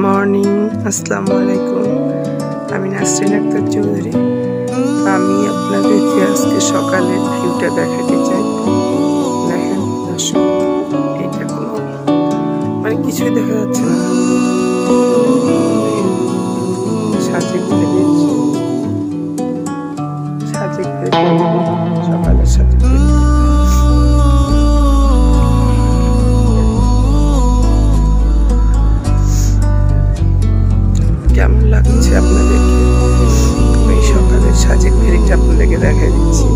Morning, আসসালামু আলাইকুম। আমি নাসরিন আক্তার চৌধুরী। আমি আপনাদেরকে আজকে সকালের ভিউটা দেখাতে চাই। দেখেন দর্শক, এটা কোনো মানে কিছুই দেখা যাচ্ছে না। সাজেক ভ্যালি, সকালের সাজেক ভ্যালি। কেমন লাগছে আপনাদেরকে? ওই সকালের সাজেক ভ্যালিটা আপনাদেরকে দেখাই দিচ্ছি।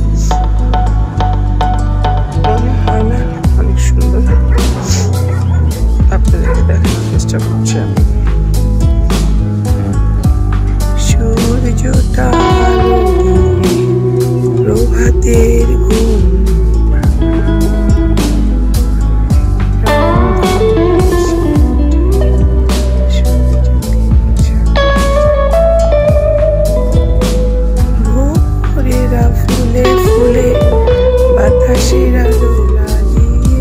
মনে হয় না অনেক সুন্দর? আপনাদেরকে দেখানোর চেষ্টা করছি আমি। সূর্যটা প্রভাতের ঘুম ফুলে ফুলে বাতাসের দোলা দিয়ে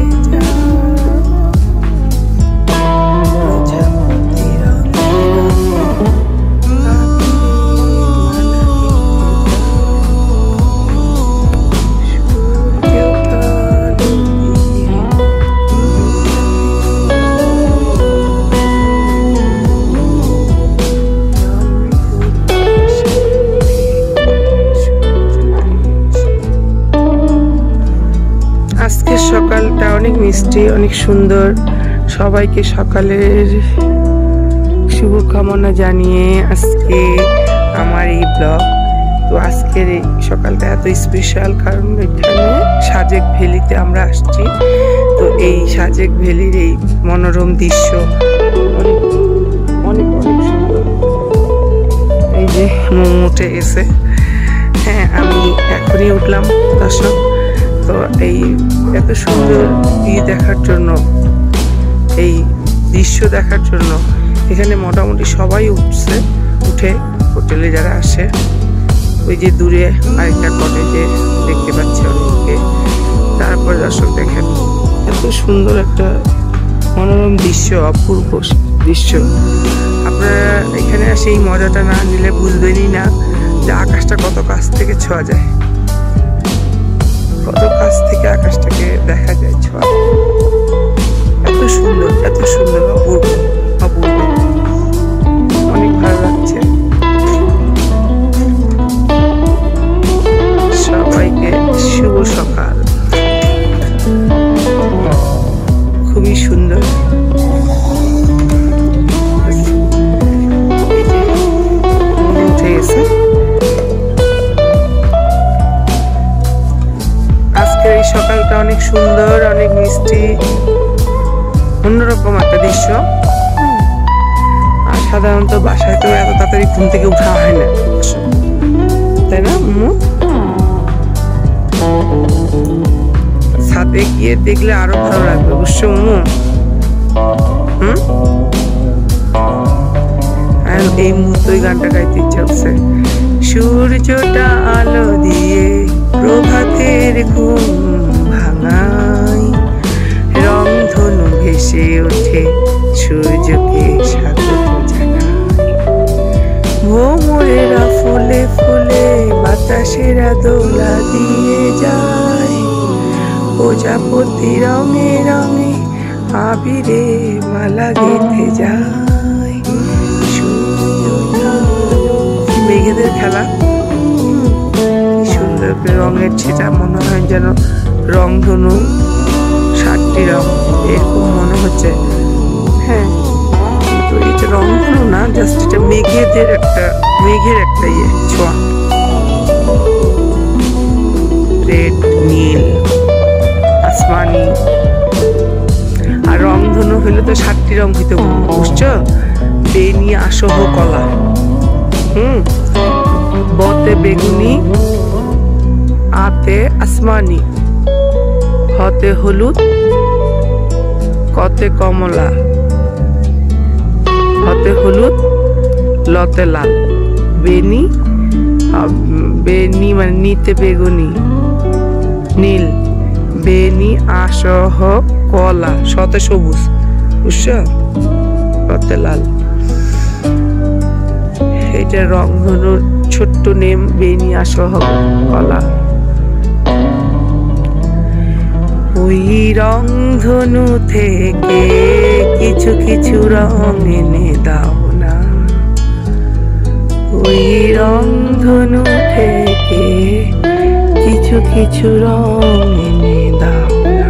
আজকের সকালটা অনেক মিষ্টি, অনেক সুন্দর। সবাইকে সকালের শুভকামনা জানিয়ে আজকে আমার এই ব্লগ। তো আজকের এই সকালটা এত স্পেশাল কারণ এখানে সাজেক ভ্যালিতে আমরা আসছি। তো এই সাজেক ভ্যালির এই মনোরম দৃশ্য অনেক অনেক অনেক সুন্দর। এই যে মোমো উঠে গেছে। হ্যাঁ, আমি এখনই উঠলাম দর্শক। তো এই এত সুন্দর দেখার জন্য, এই দৃশ্য দেখার জন্য এখানে মোটামুটি সবাই উঠে হোটেলে যারা আসে। ওই যে দূরে আরেকটা কটেজে দেখতে পাচ্ছি অনেকে। তারপর দর্শক দেখেন এত সুন্দর একটা মনোরম দৃশ্য, অপূর্ব দৃশ্য। আপনারা এখানে আসে এই মজাটা না নিলে বুঝবেনই না যে আকাশটা কত কাছ থেকে ছোঁয়া যায়, কত কাছ থেকে আকাশটাকে দেখা যায়, ছোঁয়া। এত সুন্দর, এত সুন্দর, অপূর্ব অপূর্ব, অনেক ভালো লাগছে। সবাইকে শুভ সকাল। খুবই সুন্দর। উঠে গেছে। এই সকালটা অনেক সুন্দর, অনেক মিষ্টি, অন্যরকম একটা দৃশ্য। আর সাধারণত বাসায় তো এত তাড়াতাড়ি ঘুম থেকে উঠা হয় না, তাই না? ছাদে গিয়ে দেখলে আরো ভালো লাগবে, বুঝছো? আর এই মুহূর্তে ওই গানটা গাইতে ইচ্ছা হচ্ছে। সূর্যটা আলো দিয়ে প্রভাতের ঘুম ভাঙাই, রংধনু ভেসে ওঠে সূর্যকে স্বাগত জানাই। ভ্রমরেরা ফুলে ফুলে বাতাসেরা দোলা দিয়ে যায়, প্রজাপতি রঙে রঙে আবিরে মালা গেঁথে যায়। মেঘেদের খেলা, সুন্দর রঙের ছেটা, মনে হয় যেন রংধনু 7টি রং, এরকম মনে হচ্ছে। হ্যাঁ, কিন্তু এটা রংধনু না, জাস্ট এটা মেঘের একটা ছোঁয়া। রেড, নীল, আসমানি। আর রংধনু হলে তো 7টি রং হইতে, বুঝছো? বেনি, আসহ, কলা। বতে বেগুনি, আতে আসমানি, হতে হলুদ, কতে কমলা, হতে হলুদ, লতে লাল। বেনি, বেনি মানে নিতে বেগুনি, নীল, বেনি, আসহ, কলা, শতে সবুজ, বুঝছো? লতে লাল। এটা রংধনুর ছোট্ট নেম বেনিয়া সহ কলা। ওই রংধনু থেকে কিছু কিছু রং এনে দাও না, ওই রংধনু থেকে কিছু কিছু রং এনে দাও না।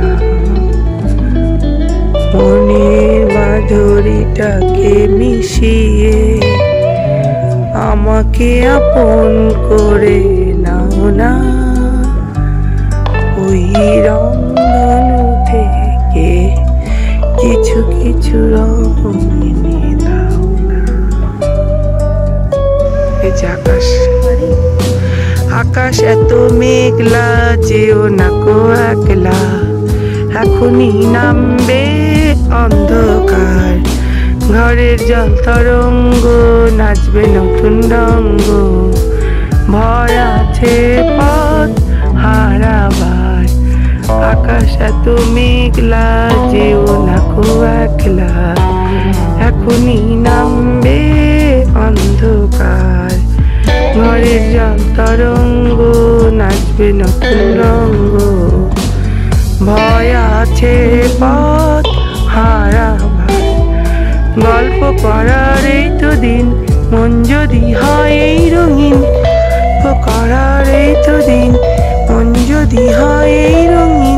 মনের মাধুরীটাকে মিশিয়ে আমাকে আপন করে নাও না, ওই রংধনু থেকে কিছু কিছু রং এনে দাও না। এই যে আকাশ, আকাশ এত মেঘলা, যেও না কো একলা, এখনই নামবে অন্ধকার। ঘরের জল তরঙ্গ নাচবে নতুন রঙ্গ, ভয় আছে পথ হারাবার। আকাশ এত মেঘলা, যেও না কো একলা, এখনই নামবে অন্ধকার। ঘরের জল তরঙ্গ নাচবে নতুন রঙ্গ, ভয় আছে পথ হারাবার। গল্প করার এই তো দিন, মন যদি হয় এই রঙিন। গল্প করার এই তো দিন, মন যদি হয় এই রঙিন।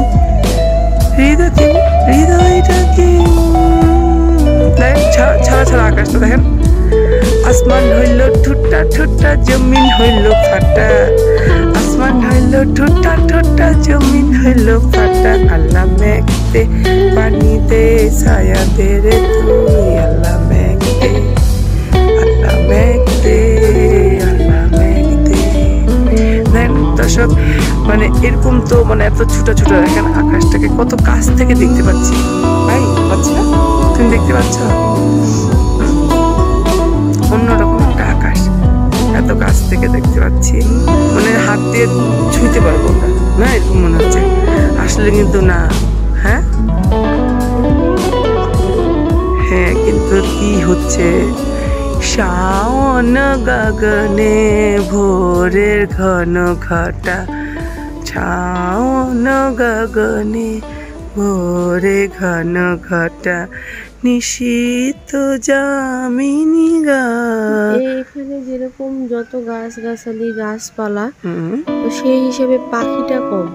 হৃদয়টাকে দেখেন, ছাড়া ছাড়া আকাশটা দেখেন। আসমান হইল ঠুট্টা ঠুট্টা, জমিন হইল ফাটা। আসমান হইল ঠুট্টা ঠুট্টা, জমিন হইল ফাটা। আল্লাহ মেঘতে পানিতে ছায়া দে রে তুই, আল্লাহ মেঘতে, আল্লাহ মেঘতে, আল্লাহ মেঘতে। দেখেন দর্শক, মানে এরকম তো মানে এত ছোট ছোট দেখেন, আকাশটাকে কত কাছ থেকে দেখতে পাচ্ছি। ভাই পাচ্ছি না, তুমি দেখতে পাচ্ছ? অন্যরকম একটা আকাশ, এত কাছ থেকে দেখতে পাচ্ছি, মানে হাত দিয়ে ছুঁতে পারবো না, না এরকম মনে হচ্ছে। আসলে কিন্তু না, হ্যাঁ হ্যাঁ, কিন্তু কি হচ্ছে? শাওন গগনে ভোরের ঘন ঘটা, শাওন গগনে ভোরে ঘন ঘটা, নিশীত যামিনী গা। এখানে যেরকম যত গাছ গাছালি গাছপালা, তো সেই হিসেবে পাখিটা কম।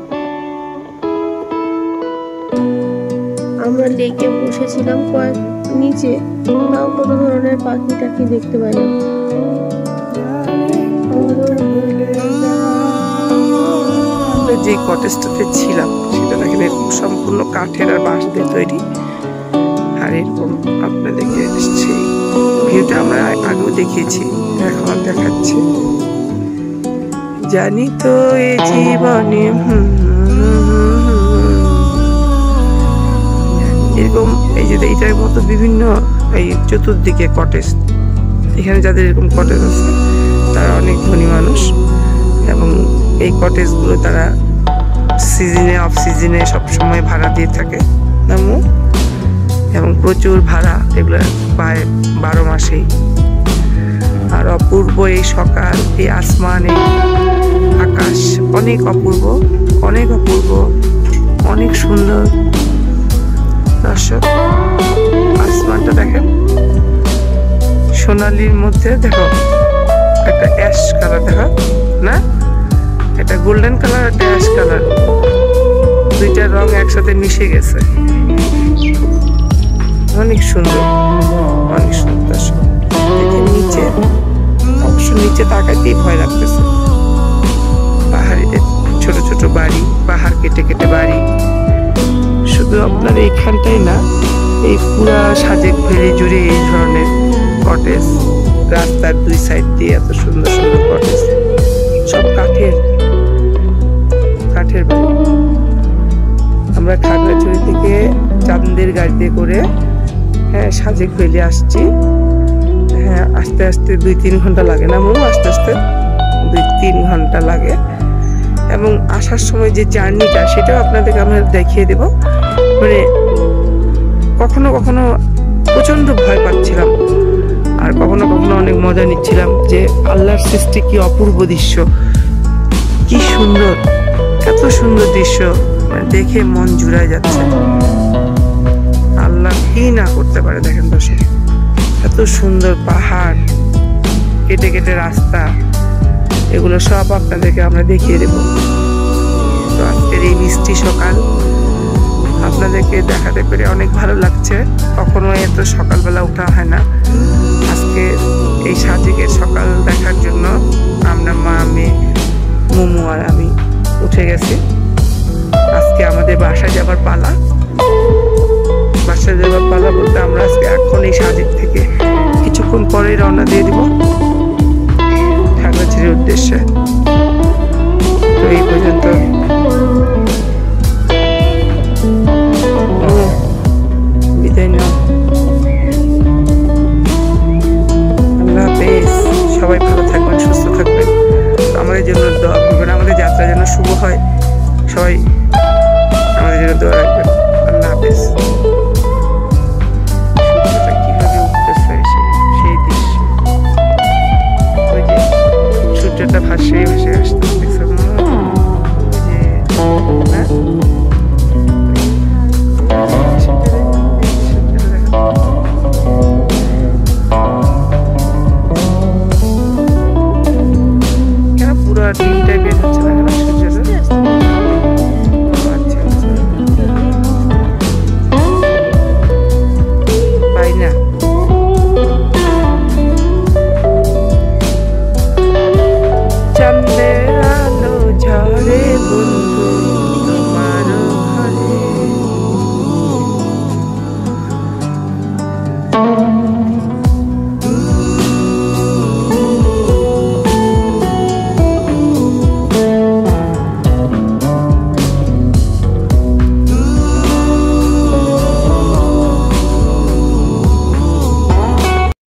আমরা লেকে বসেছিলাম কয়েক নিচে, তাও কোনো ধরনের পাখি টাখি দেখতে পাই না। যে কটেজটাতে ছিলাম সেটা দেখেন এরকম সম্পূর্ণ কাঠের আর বাঁশ দিয়ে তৈরি। আর এরকম আপনাদেরকে সেই ভিউটা আমরা আগেও দেখিয়েছি, এখন দেখাচ্ছি। জানি তো এই জীবনে এরকম এই যে এইটার মতো বিভিন্ন এই চতুর্দিকে কটেজ, এখানে যাদের এরকম কটেজ আছে তারা অনেক ধনী মানুষ, এবং এই কটেজগুলো তারা সিজনে অফ সিজনে সবসময় ভাড়া দিয়ে থাকে নামু, এবং প্রচুর ভাড়া, এগুলো পায় 12 মাসেই। আর অপূর্ব এই সকাল, এই আসমান, এই আকাশ অনেক অপূর্ব, অনেক অপূর্ব, অনেক সুন্দর। দর্শক আসমানটা দেখেন, সোনালির মধ্যে দেখো একটা অ্যাশ কালার, দেখো না, এটা গোল্ডেন কালার, একটা অ্যাশ কালার, দুইটা রং একসাথে মিশে গেছে, অনেক সুন্দর, অনেক সুন্দর। দর্শক দেখে নিচে, অবশ্য নিচে তাকাতেই ভয় লাগতেছে। পাহাড়ে ছোট ছোট বাড়ি, পাহাড় কেটে কেটে বাড়ি। শুধু আপনার এইখানটাই না, এই পুরা সাজেক ভেলি জুড়ে এই ধরনের কটেজ, রাস্তার দুই সাইড দিয়ে এত সুন্দর সুন্দর কটেজ, সব কাঠের, কাঠের বাড়ি। আমরা খাগড়াছড়ি থেকে চাঁদের গাড়িতে করে হ্যাঁ সাজেক ভেলি আসছি। হ্যাঁ আস্তে আস্তে 2-3 ঘন্টা লাগে না মো, আস্তে আস্তে 2-3 ঘন্টা লাগে। এবং আসার সময় যে জার্নিটা সেটাও আপনাদেরকে আমরা দেখিয়ে দেব। মানে কখনো কখনো প্রচন্ড ভয় পাচ্ছিলাম, আর আর কখনো কখনো অনেক মজা নিচ্ছিলাম যে আল্লাহর সৃষ্টি কি অপূর্ব দৃশ্য, কি সুন্দর, এত সুন্দর দৃশ্য, মানে দেখে মন জুড়ায় যাচ্ছে। আল্লাহ কি না করতে পারে দেখেন দর্শক, এত সুন্দর পাহাড়, কেটে কেটে রাস্তা, এগুলো সব আপনাদেরকে আমরা দেখিয়ে দেব। তো আজকের এই মিষ্টি সকাল আপনাদেরকে দেখাতে পেরে অনেক ভালো লাগছে। কখনো এত সকালবেলা ওঠা হয় না। আজকে এই সাজেকের সকাল দেখার জন্য আমরা মা, মেয়ে, মুমু আর আমি উঠে গেছি। আজকে আমাদের বাসায় যাবার পালা। বাসায় যাবার পালা বলতে আমরা আজকে এখন এই সাজেক থেকে কিছুক্ষণ পরে রওনা দিয়ে দিব খাগড়াছড়ির উদ্দেশ্যে। তো এই পর্যন্ত বিদায় নাও। আল্লাহ হাফেজ। সবাই ভালো থাকবেন, সুস্থ থাকবেন, আমাদের জন্য দোয়া করবেন, আমাদের যাত্রা যেন শুভ হয়। সবাই আমাদের জন্য দোয়া রাখবেন। আল্লাহ হাফেজ। সূর্যটা কিভাবে উঠতেছে সেই দৃশ্য, ওই যে সূর্যটা ভাসে ভাসে আসতে দেখছেন না? ওই যে না? পুরো দিনটাই বের হচ্ছে না।